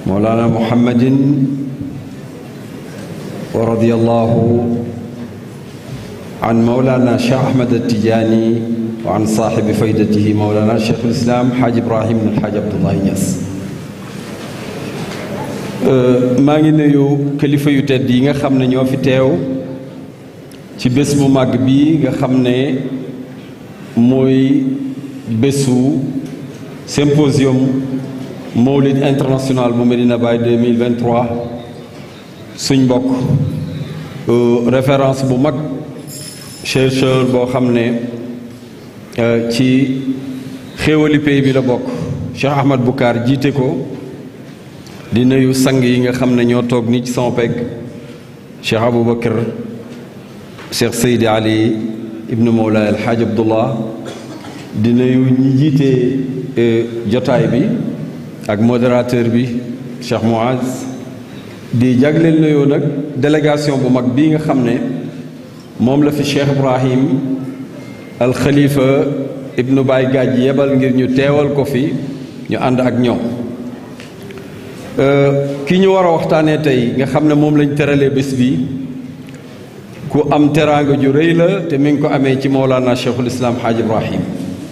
مولانا محمد ورضي الله عن مولانا شيخ أحمد التجاني وعن صاحب فائدته مولانا شيخ الإسلام حاج إبراهيم بن الحاج عبد الله نياس. maa ngi nuyu kilifa yu tedd yi nga xam ne ñoo fi teew ci bés bu màgg bi nga xam ne mooy bésu symposium Mawlid international bu Medina Baye 2023 suñ mbokk référence bu mag chercheur boo xam ne ci xéewali pays bi la bokk Cheikh Ahmad Boucar jiite ko di nuyu sang yi nga xam ne ñoo toog ni ci sama pegg Cheikh Aboubacar Cheikh Seydi Ali ibnu Mawlay El Hadj Abdullah di nuyu ñi jiite jotaay bi ak modérateur bi Cheikh Mouaz di jagleel nuyoo nag délégation bu mag bii nga xam ne moom la fi Cheikh Ibrahim al Khalifa ibnu Baye Gadji yebal ngir ñu teewal ko fi ñu ànd ak ñoom ki ñu war a waxtaanee tey nga xam ne moom lañ teralee bés bi ku am teraanga ju rëy la te mi ngi ko amee ci Mawlana Cheikhul Islam Hadj Ibrahim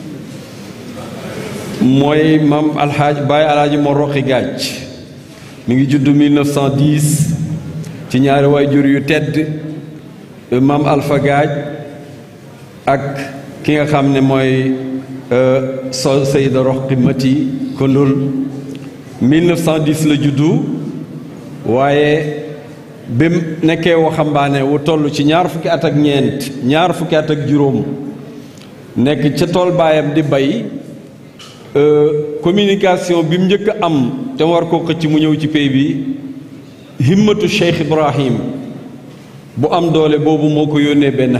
mooy maam alhaaj Baye alhaaji Mor Roqi Gaaj mi ngi judd 1910 ci ñaari waajur yu tedd maam Alpha Gaaj ak ki nga xam ne mooy Seyda Roqi Mati Kondul 1910 la juddu waaye bi mu nekkee waxambaane wu toll ci ñaar fukki at ak ñeent ñaar fukki at ak juróom nekk ca tool baayam di bay communication bi mu njëkk a am te war koo xëcc mu ñëw ci pays bi himmatu Cheikh Ibrahim bu am doole boobu moo ko yónnee benn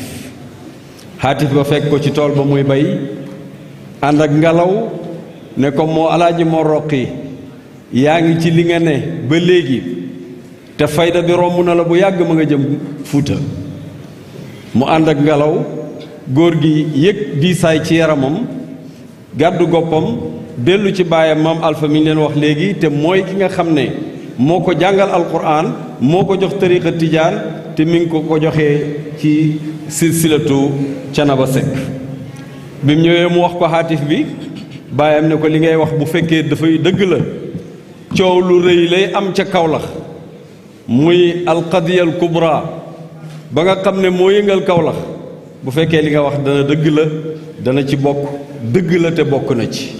xaatif ba fekk ko ci tool ba muy bay ànd ak ngelaw ne ko moo alaaji Mor Roqi yaa ngi ci li nga ne ba léegi te fayda bi romb na la bu yàgg ma nga jëm Fuuta mu ànd ak ngelaw góor gi yëg diisaay ci yaramam gàddu goppam dellu ci baayam maam Alpha mi ñu leen wax léegi te mooy ki nga xam ne moo ko jàngal alquran moo ko jox tariqa tijaan te mi ngi ko joxee ci silsilatu Canaba Sekk bi mu ñëwee mu wax ko xaatif bi baayam ne ko li ngay wax bu fekkee dafay dëgg la coow lu rëy lay am ca Kawlax muy alqadiya al kubra ba nga xam ne moo yëngal Kawlax bu fekkee li nga wax dana dëgg la dana ci bokk dëgg la te bokk na ci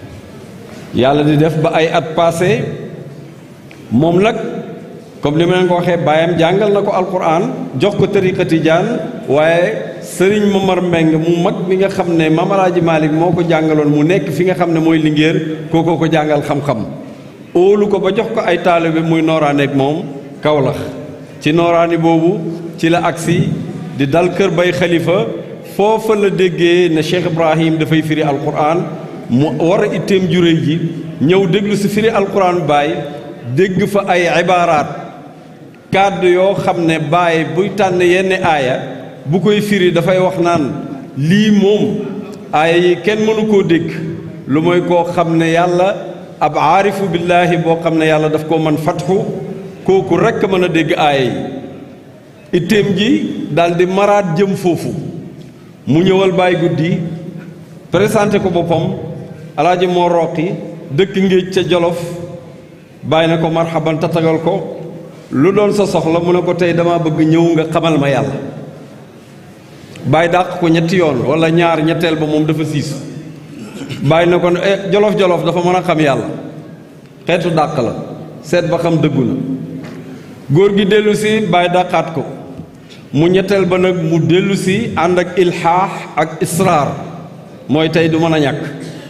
yàlla di def ba ay at passé moom nag comme li ma leen ko waxee baayam jàngal na ko alquran jox ko tariqa tijaan waaye sëriñ Momar Mbeng mu mag mi nga xam ne Maam Alaaji Malick moo ko jàngaloon mu nekk fi nga xam ne mooy Linguère kookoo ko jàngal xam-xam óolu ko ba jox ko ay taalibe muy nooraane ak moom Kawlax ci nooraani boobu ci la agsi di dal kër Bay Xalifa foofa la déggee ne Cheikh Ibrahim dafay firi alquran mu war a itteem juréy ji ñëw déglu si firi alquran Baay dégg fa ay ibaaraat kàddu yoo xam ne Baay buy tànn yenn aaya bu koy firi dafay wax naan lii moom aaya yi kenn mënu koo dégg lu mooy koo xam ne yàlla ab aarifu billaahi boo xam ne yàlla daf koo mën fatxu kooku rekk mën a dégg aaya yi itteem ji daldi maraat jëm foofu mu ñëwal Baay guddi présenté ko boppam alaaji Mor Roqi dëkk Ngéej ca Jolof Baay na ko marhaban tatagal ko lu doon sa soxla mu ne ko tey dama bëgg ñëw nga xamal ma yàlla Baay dàq ko ñetti yoon wala ñaar ñetteel ba moom dafa siis Baay na ko jolof-jolof dafa mën a xam yàlla xeetu dàq la seet ba xam dëggu na góor gi dellu si Baay dàqaat ko mu ñetteel ba nag mu dellu si ànd ak ilxaax ak israar mooy tey du mën a ñàkk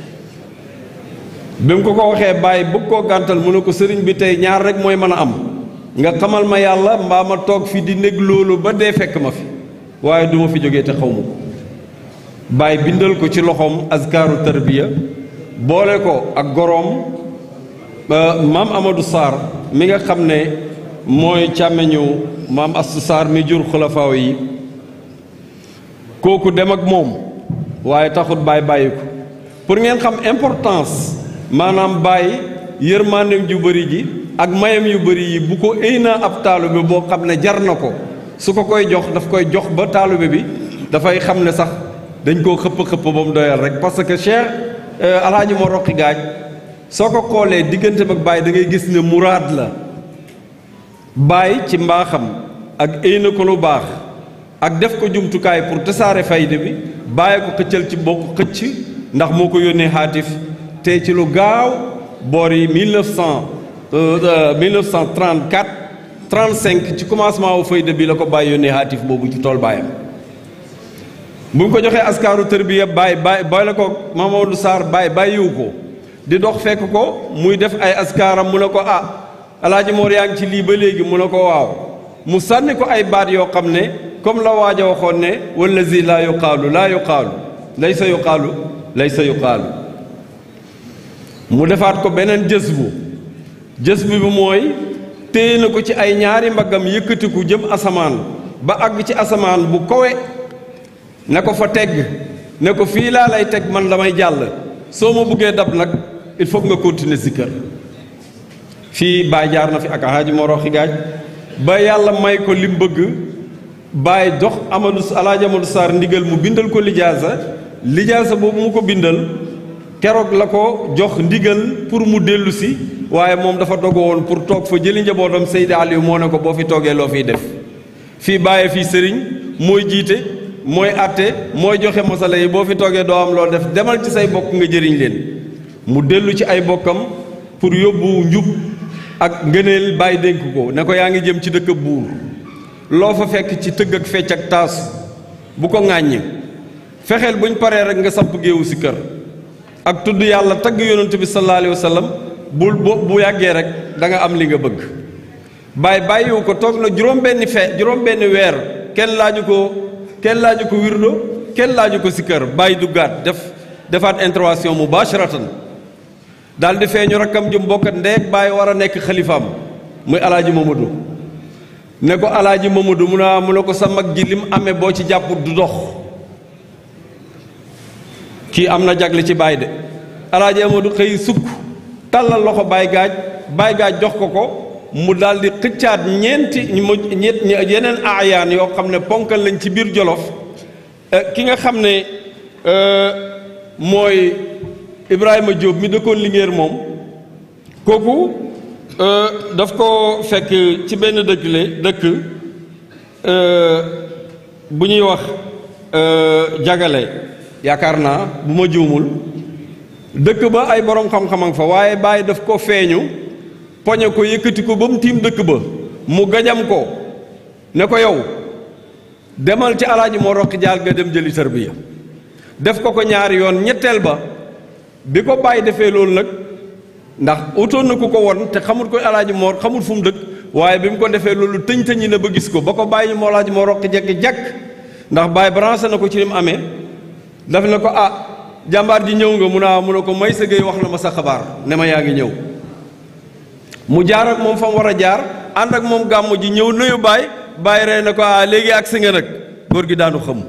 bi mu ko waxee Baay bëgg koo gàntal mu ne ko sëriñ bi tey ñaar rek mooy mën a am nga xamal ma yàlla mbaa ma toog fi di nekk loolu ba dee fekk ma fi waaye duma fi jógee te xaw ma ko Baay bindal ko ci loxoom azkaaru tarbiya boole ko ak goroom maam Amadou Sarr mi nga xam ne mooy càmmeñu maam Astu Sarr mi jur xulafaaw yi kooku dem ak moom waaye taxut Baay bàyyi ko pour ngeen xam importance maanaam Baay yërmandeem ju bëri ji ak mayam yu bëri yi bu ko éy naa ab taalibe boo xam ne jar na ko su ko koy jox daf koy jox ba taalibe bi dafay xam ne sax dañ koo xëpp ba mu doyal rek parce que Cheikh Alhaaji Mor Roqi Gaaj soo ko xoolee digganteem ak Baye da ngay gis ne muraad la Baye ci mbaaxam ak éy na ko lu baax ak def ko jumtukaay pour tasaare fayda bi bàyyi ko xëccal ci bokk xëcc ndax moo ko yónnee xaatif te ci lu gaaw boor yi 1934 35 ci commencement wu fayda bi la ko bàyyi yónnee xaatif boobu ci tool baayam bu ñu ko joxee askaaru tërbiya bàyyi la ko Mamadou Sarr bàyyiwu ko di dox fekk ko muy def ay askaaram mu ne ko Alaaji Mor yaa ngi ci lii ba léegi mu ne ko waaw mu sànni ko ay baat yoo xam ne comme la waaj a waxoon ne wallazi laa yuqaalu laysa yuqaalu mu defaat ko beneen jës bu bi mooy téye na ko ci ay ñaari mbaggam yëkkatiku jëm asamaan ba àgg ci asamaan bu kowe ne ko fa tegg ne ko fii laa lay teg man damay jàll soo ma buggee dab nag il faut nga continuer zikkër fii Baay jaar na fi ak Alhaaji Mor Roqi Gaaj ba yàlla may ko lim bëgg Baay jox Alhaaji Amadou Sarr ndigal mu bindal ko lijaasa boobu mu ko bindal keroog la ko jox ndigal pour mu dellu si waaye moom dafa dogo woon pour toog fa jëli njabootam Seydi Aliou moo ne ko boo fi toogee loo fiy def fii Baay fii sëriñ mooy jiite mooy àtte mooy joxe masala yi boo fi toogee doo am loo def demal ci say bokk nga jëriñ leen mu dellu ci ay bokkam pour yóbbu njub ak ngëneel Baay dénk ko ne ko yaa ngi jëm ci dëkk buur loo fa fekk ci tëgg ak fecc ak taasu bu ko ŋàññ fexeel buñ paree rek nga samp géewu si kër ak tudd yàlla tagg yonent bi sallallahu alayhi wa sallam bu yàggee rek da nga am li nga bëgg Baay bàyyiwu ko toog na juróom benn weer kenn laaju ko wirdo kenn laaju ko si kër Baay duggaat defaat intervention mubasharatan daal di feeñu rakkam ju mbokkat ndeeg Baay war a nekk xalifaam muy Alaaji Mamadou ne ko Alaaji Mamadou mu ne ko sa mag ji lim amee boo ci jàpp du dox kii am na jagle ci Baay de Alaaji Amadou xëy sukk tàllal loxo Baay Gaaj jox ko mu daal di xëccaat yeneen aayaan yoo xam ne ponkal lañ ci biir Jolof ki nga xam ne mooy Ibrahima Diop mi dëkkoon Linguère moom kooku daf ko fekk ci benn dëkk bu ñuy wax jagale yaakaar naa bu ma juumul dëkk ba ay borom xam-xamam fa waaye Baay daf ko feeñu poñe ko yëkkati ko ba mu tiim dëkk ba mu gajam ko ne ko yow demal ci Alaaji Mor Roqi Gaaj nga dem jëli tarbiya def ko ñaari yoon ñetteel ba bi ko Baay defee loolu nag ndax utoon na ku ko won te xamul ko Alaaji Mor xamul fu mu dëkk waaye bi mu ko defee loolu tëñ-tëñi na ba gis ko ba ko bàyyi moo Alaaji Mor Roqi jekki-jekk ndax Baay branché na ko ci lim amee daf ne ko jàmbaar ji ñëw nga mu ne ko may sa géey wax na ma sa xabaar ne ma yaa ngi ñëw mu jaar ak moom fa mu war a jaar ànd ak moom gàmmu ji ñëw nuyu Baay ree na ko léegi ak si nga nag góor gi daanu xam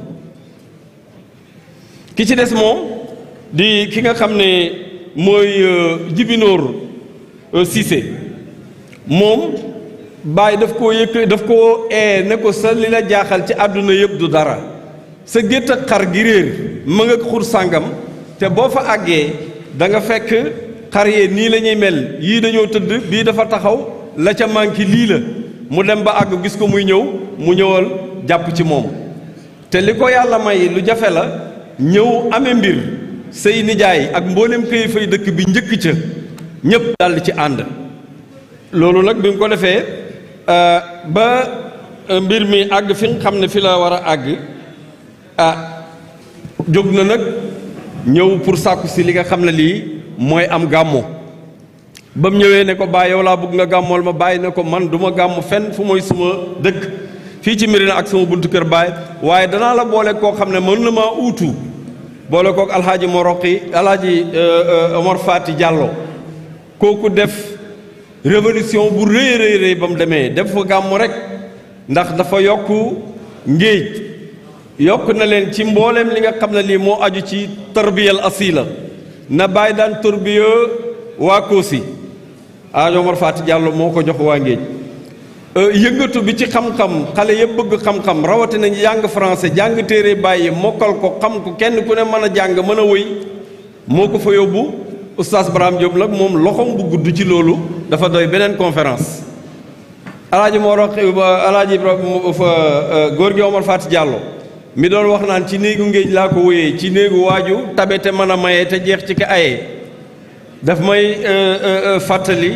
ki ci des moom di ki nga xam ne mooy Jibinóor Cissé moom Baay daf koo ne ko sa li la jaaxal ci àdduna yëpp du dara sa gétt ak xar gi réer ma nga xur sàngam te boo fa àggee da nga fekk xar yee nii la ñuy mel yii dañoo tëdd bii dafa taxaw la ca manqué lii la mu dem ba àgg gis ko muy ñëw mu ñëwal jàpp ci moom te li ko yàlla may lu jafe la ñëw amee mbir say nijaay ak mboolem këy fay dëkk bi njëkk ca ñépp daldi ci ànd loolu nag bi mu ko defee ba mbir mi àgg fi nga xam ne fi la war a àgg jóg na nag ñëw pour sàkku si li nga xam ne lii mooy am gàmmu ba mu ñëwee ne ko Baay yow laa bëgg nga gàmmool ma Baay ne ko man du ma gàmmu fenn fu mooy suma dëkk fii ci Médina ak sama buntu kër Baay waaye danaa la boole koo xam ne mën na maa uutu boole kook Alhaaji Mor Roqi Alhaaji Omar Fati Diallo kooku def révolution bu rëy ba mu demee def fa gàmmu rek ndax dafa yokk ngéej yokk na leen ci mbooleem li nga xam ne lii moo aju ci tarbiyal asila na Baay daan tarbiya waa Koosi Alaaji Omar Fati Diallo moo ko jox waa Ngéej yëngatu bi ci xam-xam xale yëpp bëgg xam-xam rawatina ñu jàng français jàng téere bàyyi mokkal ko xam ko kenn ku ne mën a jàng mën a wëy moo ko fa yóbbu oustaz Braham Diop nag moom loxoom bu gudd ci loolu dafa doy beneen conférence alaaji moo roq alaaji fa góor gi Omar Fati Diallo mi doon wax naan ci néegu Ngéej laa ko wéyee ci néegu waaju tabe te mën a maye te jeex ci ka aye daf may fàttali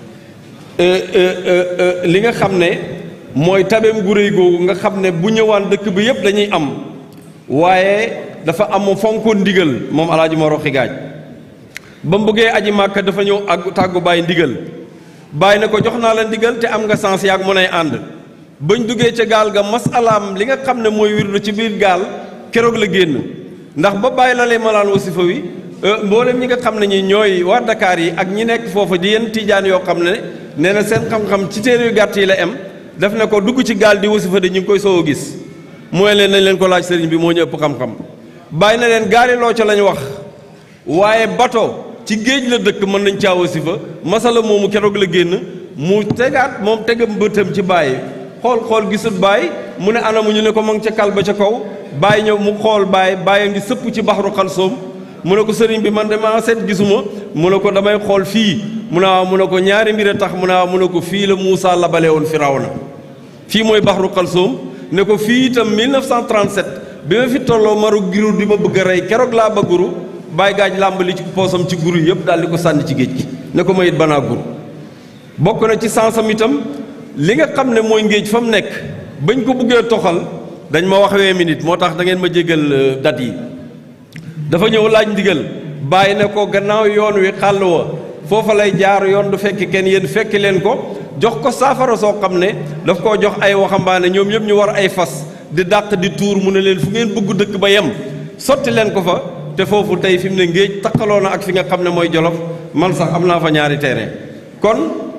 li nga xam ne mooy tabeem gu réy googu nga xam ne bu ñëwaan dëkk bi yëpp dañuy am waaye dafa am fonkoon ndigal moom alaaji moo roqi gaaj ba mu bëggee aji màkka dafa ñëw ak tàggu bàyyi ndigal bàyyi na ko jox naa la ndigal te am nga sens yaag mën ay ànd bañ duggee ca gaal ga masalaam li nga xam ne mooy wirdu ci biir gaal keroog la génn ndax ba bàyyi la lay malaan wasifa wi mboolem ñi nga xam ne ñi ñooy waa Dakar yi ak ñi nekk foofu di yenn tiijaan yoo xam ne nee na seen xam-xam ci téere yu gàtt yi la am def na ko dugg ci gaal di wasifa de ñu ngi koy soo a gis mooy leen nañ leen ko laaj sëriñ bi moo ñu ëpp xam-xam bàyyi na leen gaali loo ca lañ wax waaye bato ci géej la dëkk mën nañ caa wasifa masala moomu keroog la génn mu tegaat moom tegam bëtam ci bàyyi xool gisut bàyyi mu ne anamu ñu ne ko ma ngi ca kal ba ca kaw bàyyi ñëw mu xool bàyyi ngi sëpp ci baxru xalsoom mu ne ko sëriñ bi man de maa seet gisuma mu ne ko damay xool fii mu ne waaw mu ne ko ñaari mbir a tax mu ne waaw mu ne ko fii la Muusa labale woon Firawna fii mooy baxru xalsoom ne ko fii itam 1937 bi ma fi tolloo maru giru di ma bëgg a rey keroog laa ba guru bàyyi gaaj làmbali ci poosam ci guru yëpp daal di ko sànni ci géej gi ne ko ma it banaa guru bokk na ci sansam itam li nga xam ne mooy Ngéej fa mu nekk bañ ko buggee toxal dañ ma wax 20 minutes moo tax da ngeen ma jégal dat yi dafa ñëw laaj ndigal bàyyi ne ko gannaaw yoon wi xàll wa foofa lay jaar yoon du fekk kenn yéen fekki leen ko jox ko saafara soo xam ne daf koo jox ay waxambaane ñoom ñëpp ñu war ay fas di dàq di tuur mu ne leen fu ngeen bëgg dëkk ba yem sotti leen ko fa te foofu tey fi mu ne Ngéej takkaloo na ak fi nga xam ne mooy Jolof man sax am naa fa ñaari terrain kon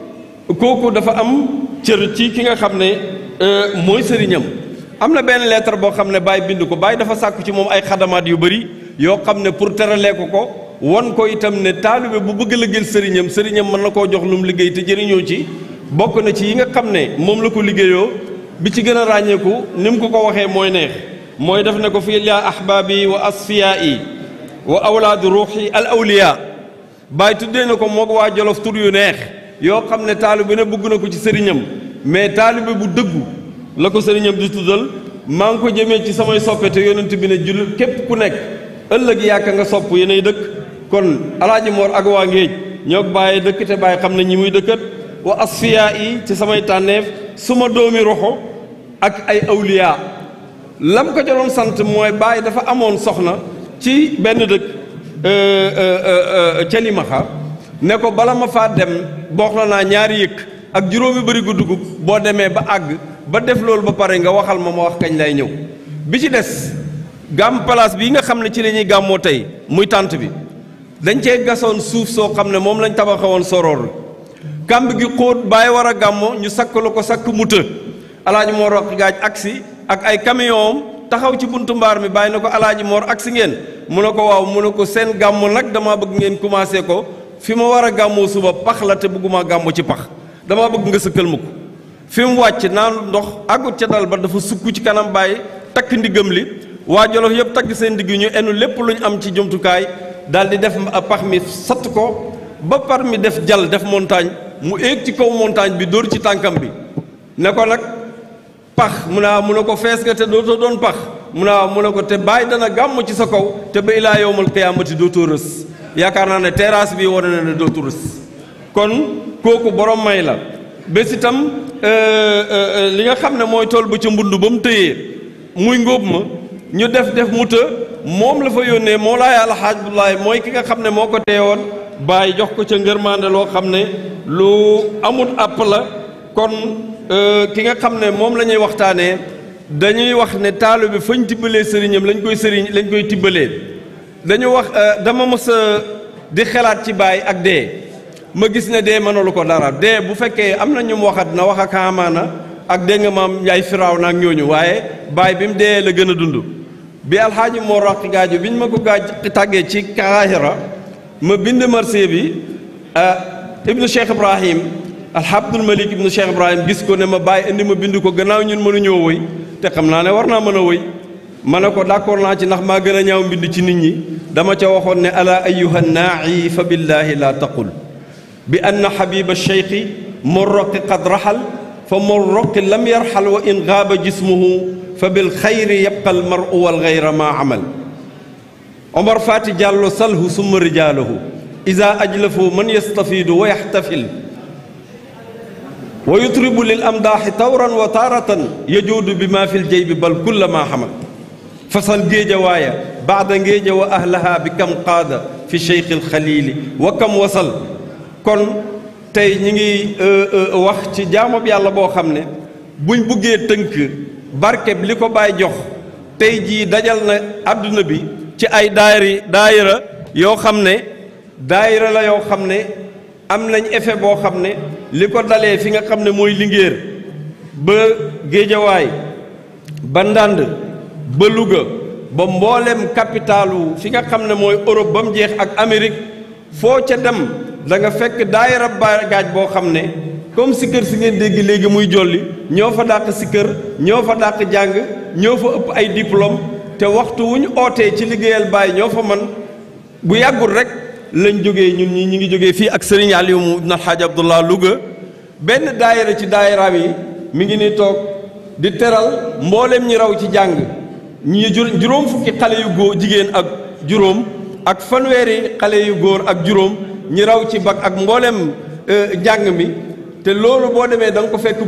kooku dafa am cër ci ki nga xam ne mooy sëriñam am na benn lettre boo xam ne Baye bind ko Baye dafa sàkku ci moom ay xadamaat yu bëri yoo xam ne pour teralee ko won ko itam ne taalibe bu bëgg la gël sëriñam mën na koo jox lu mu liggéey te jëriñoo ci bokk na ci yi nga xam ne moom la ko liggéeyoo bi ci gën a ràññeeku ni mu ko waxee mooy neex mooy def ne ko fii yaa ahbaabi wa asfiyaai wa awlaadu ruuxi al awliya Baye tuddee na ko moog waa Jolof tur yu neex yoo xam ne taalibe ne bëgg na ko ci sëriñam mais taalibe bu dëggu la ko sëriñam di tuddal maa ngi ko jëmee ci samay soppe te yonent bi ne jullit képp ku nekk ëllëg yàkka nga sopp yéenay dëkk kon alaaji Mor ak waa Ngéej ñoo bàyyi dëkk te bàyyi xam ne ñi muy dëkkat wa asfiya yi ci samay tànneef suma doomi roxo ak ay awliya lam ko joroon sant mooy bàyyi dafa amoon soxna ci benn dëkk ca Limaxa ne ko bala ma faa dem booxla naa ñaari yëkk ak juróomi bëri gu dugub boo demee ba àgg ba def loolu ba pare nga waxal ma wax kañ lay ñëw bi ci des gàmm place bii nga xam ne ci la ñuy gàmmoo tey muy tànt bi dañ cee gasoon suuf soo xam ne moom lañ tabaxewoon soroor kàmb gi xóot bàyyi war a gàmmo ñu sakk la ko sakk mu të alaaji Mor roq gaaj agsi ak ay camion taxaw ci buntu mbaar mi bàyyi na ko alaaji Mor agsi ngeen mu ne ko waaw mu ne ko seen gàmmo nag dama bëgg ngeen commencé ko fi ma war a gàmmoo suba pax la te bëgguma gàmmo ci pax dama bëgg nga sëkkal ma ko fi mu wàcc naan ndox àggut ca dal ba dafa sukk ci kanam bàyyi takk ndiggam li waa Jolof yëpp takk seen ndigg ñu enu lépp lu ñu am ci jumtukaay daal di def pax mi satt ko ba par mi def jal def montagne mu éeg ci kaw montagne bi dóor ci tànkam bi ne ko nag pax mu ne ko fees nga te dootoo doon pax mu ne ko te bàyyi dana gàmm ci sa kaw te ba ilaa yowmal qiyaamati dootoo rës yaakaar naa ne terrasse bi wane na ne dootu rës kon kooku borom may la bés itam li nga xam ne mooy tool ba ca mbund ba mu tëyee muy ngóob ma ñu def mu të moom la fa yónnee Mawlaay Alxaaj Abdoulaye mooy ki nga xam ne moo ko teewoon bàyyi jox ko ca ngërmande loo xam ne lu amut àpp la kon ki nga xam ne moom la ñuy waxtaanee dañuy wax ne taalu bi fañ tibbalee sëriñam lañ koy tibbalee dañu wax dama mës a di xalaat ci baay ak dee ma gis ne dee mënalu ko dara dee bu fekkee am na ñu mu waxat na wax ak amaana ak dégg nga maam yaay firaaw naak ñooñu waaye baay bi mu dee la gën a dund bi alxaaji moo raqi gaaju biñ ma ko gaaj tàggee ci Kaahira ma bind marché bi ibnu Cheikh Ibrahim alhabdul malik ibnu Cheikh Ibrahim gis ko ne ma bàyyi indi ma bind ko gannaaw ñun mënuñoo woy te xam naa ne war naa mën a woy ma ne ko d'accord naa ci ndax maa gën a ñaaw mbind ci nit ñi dama ca waxoon ne ala ayuha naa'i fa billahi la taqul bi anna habiba cheikhi morroqi qad raxal fa morroqi lam yarxal wa in gaaba jismuhu fa bil xayri yabqa al maru wal gayra ma amal Omar Fati Diallo salhu summa rijaalahu ida ajlafu man yastafiidu wa yaxtafil wa yutribu lil amdaaxi tawran wa taaratan yajuudu bi ma fi ljaybi bal kulla ma xamal fasal géeja waaya baada ngéeja wa ahlaha bi kam qaada fi cheikh alxalili wa kam wasal kon tey ñi ngi wax ci jaamab yàlla boo xam ne buñ buggee tënk barkeb li ko Baay jox tey jii dajal na àdduna bi ci ay daayira yoo xam ne daayira la yoo xam ne am nañ effet boo xam ne li ko dalee fi nga xam ne mooy Linguère ba Géejawaay ba Ndànd ba Louga ba mboolem capitalu fi nga xam ne mooy Europe ba mu jeex ak Amérique foo ca dem da nga fekk daayira gaaj boo xam ne comme sikkër si ngeen dégg léegi muy jolli ñoo fa dàq sikkër ñoo fa dàq jàng ñoo fa ëpp ay diplôme te waxtu wu ñu ootee ci liggéeyal Baay ñoo fa man bu yàggul rek lañ jógee ñun ñi ñu ngi jógee fii ak Serigne Aliou ibn Alhaji Abdullah Louga benn daayira ci daayiraam yi mi ngi ni toog di teral mboolem ñi raw ci jàng ñi juróom fukki xale yu góor jigéen ak juróom ak fanweeri xale yu góor ak juróom ñi raw ci bac ak mboolem njàng mi te loolu boo demee da nga ko fekk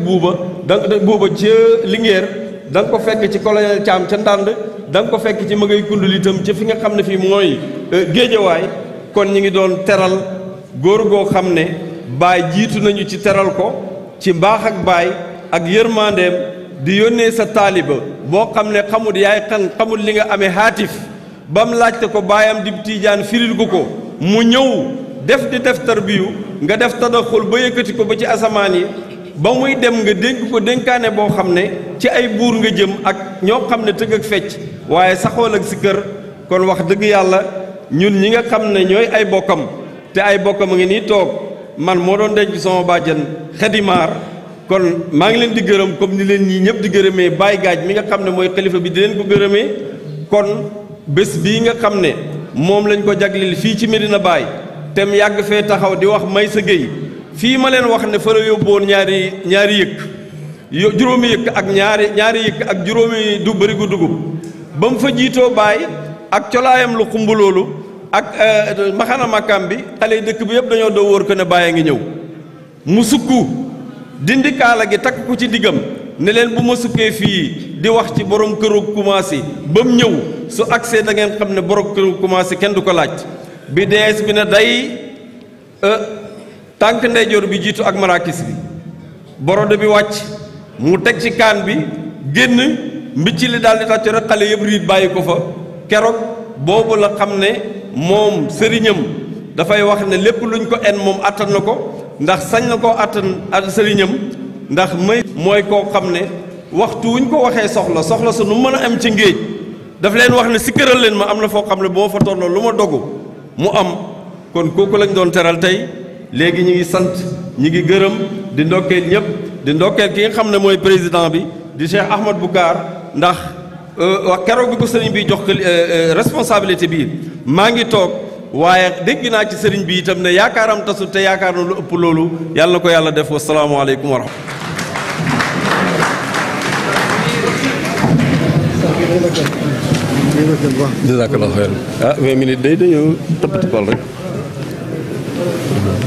buuba ca Linguère da nga ko fekk ci colonel Thiam ca Ndànd da nga ko fekk ci magay kundul itam ci fi nga xam ne fii mooy Géejawaay kon ñi ngi doon teral góor goo xam ne Baay jiitu nañu ci teral ko ci mbaax ak Baay ak yërmandeem di yónnee sa taaliba boo xam ne xamul yaay xamul li nga amee haatif ba mu laajte ko baayam di tiijaan firil ko mu ñëw def tarbiyu nga def tadaxul ba yëkkati ko ba ci asamaan yi ba muy dem nga dénk ko dénkaane boo xam ne ci ay buur nga jëm ak ñoo xam ne tëgg ak fecc waaye saxool ak si kër kon wax dëgg yàlla ñun ñi nga xam ne ñooy ay bokkam te ay bokkam a ngi nii toog man moo doon denc sama bàjjan xedimaar kon maa ngi leen di gërëm comme ni leen ñii ñëpp di gërëmee Baay Gaaj mi nga xam ne mooy xalifa bi di leen ko gërëmee kon bés bii nga xam ne moom lañ ko jagleel fii ci Medina Baay tem yàgg fee taxaw di wax Maysa Gueye fii ma leen wax ne fa la yóbboon ñaari yëkk juróomi yëkk ak ñaari yëkk ak juróomi du bërigu dugub ba mu fa jiitoo Baay ak colaayam lu xumb loolu ak maxana makkaam bi xale yi dëkk bi yëpp dañoo doo wóor ko ne Baay a ngi ñëw mu sukku dindi kaala gi takk ko ci diggam ne leen bu ma sukkee fii di wax ci borom këru commencé ba mu ñëw su agsee da ngeen xam ne borom këru commencé kenn du ko laaj bi dees bi ne day tànk ndeyjoor bi jiitu ak marakis bi borode bi wàcc mu teg ci kaan bi génn mbicc li daal di tàcc rek xale yëpp riit bàyyi ko fa keroog boobu la xam ne moom sëriñam dafay wax ne lépp luñ ko en moom attan na ko ndax sañ na koo attan ak sëriñam ndax mooy koo xam ne waxtu wuñ ko waxee soxla su nu mën a am ci ngéej daf leen wax ne si këral leen ma am na foo xam ne boo fa tolloo lu ma dogu mu am kon kooku lañ doon teral tey léegi ñi ngi sant ñi ngi gërëm di ndokkeel ñëpp di ndokkeel ki nga xam ne mooy président bi di Cheikh Ahmad Boucar ndax wax keroog bi ko sëriñ bi jox responsabilité bi maa ngi toog waaye dégg naa ci sëriñ bi itam ne yaakaaram tasul te yaakaar na lu ëpp loolu yàlla na ko yàlla def wasalaamaaleykum wa rahmatulah. jazakallahu xayran 20 minutes day dañoo tëpp tëppal rek.